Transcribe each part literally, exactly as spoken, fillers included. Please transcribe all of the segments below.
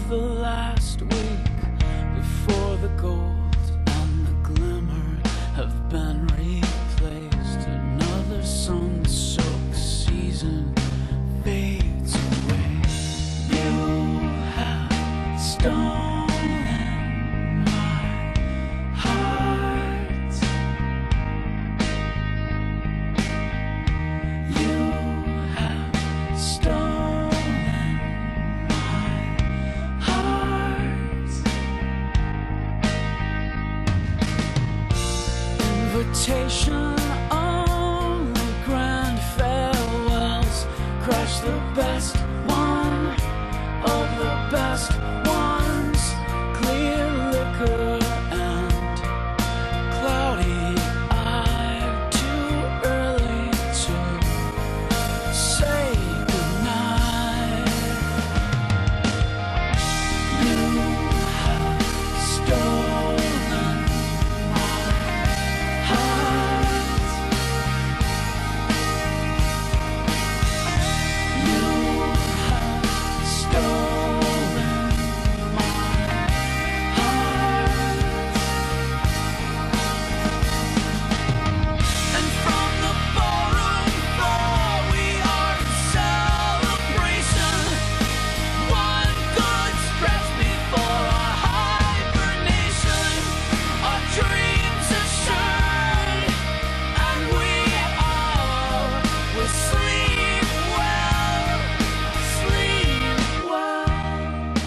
the last week before the gold and the glimmer have been replaced. Another sun-soaked season fades away. You have stolen my heart. You have stolen my heart. Invitation only, grand farewells. Crush the best one of the best ones. Clear liquor and cloudy eyed. Too early to say goodnight. You have stolen my heart. You have stolen my heart. And from the ballroom floor we are in celebration. One good stretch before our hibernation. Our dreams assured, and we all will sleep well, sleep well,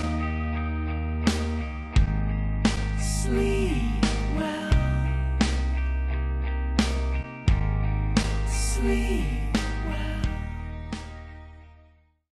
sleep well, sleep.